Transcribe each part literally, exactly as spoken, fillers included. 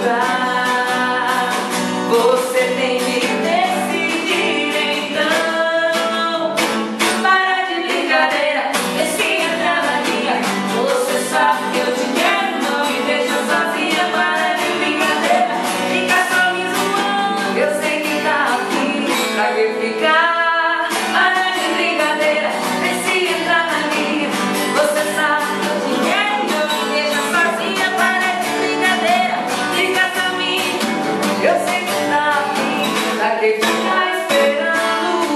lugar. Você tem que decidir então. Para de brincadeira, esse entra na linha. Você sabe que eu te quero, não me deixa sozinha. Para de brincadeira, fica só me zoando. Eu sei que tá afim, pra que ficar? Para de brincadeira, esse entra na linha. Você sabe que eu te quero, não me deixa sozinha. Para de brincadeira, fica só me. Eu sei que tá afim, pra que ficar esperando?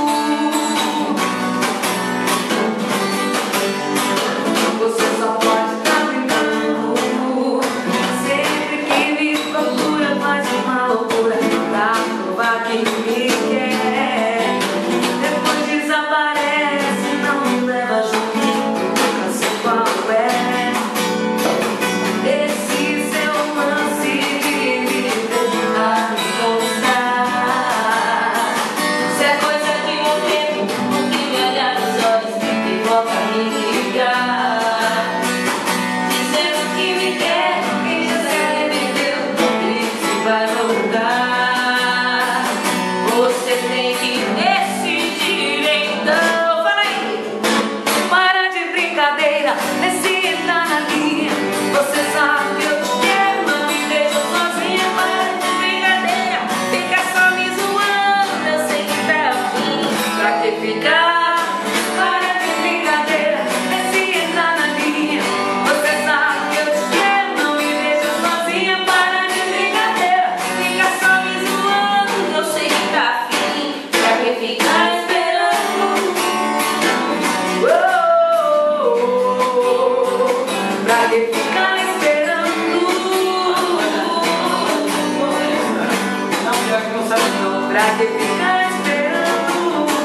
Você só pode estar brincando. Sempre que me procura faz uma loucura pra provar que me quer. Depois desaparece, não me leva junto, nunca sei qual é. Esse seu lance de me tentar me conquistar. Se é coisa de um tempo, não tem me olhar nos olhos e volta a me ligar. Dizendo que me quer, quem já se arrependeu, isso vai voltar. Você tem que decidir então. Fala aí. Para de brincadeira, decida na linha. Você sabe que eu te quero, não me deixa sozinha. Para de brincadeira, fica só me zoando. Eu sei que tá afim, pra que ficar? Para de brincadeira, decida na linha. Você sabe que eu te quero, não me deixa sozinha. Para de brincadeira, fica só me zoando. Eu sei que tá afim, pra que ficar esperando? Oh, pra que ficar esperando? Pra que ficar esperando?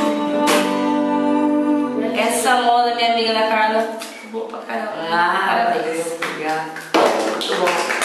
Essa moda, minha amiga da Carla, boa pra caramba. Ah, Parabéns. valeu, obrigada. Muito bom.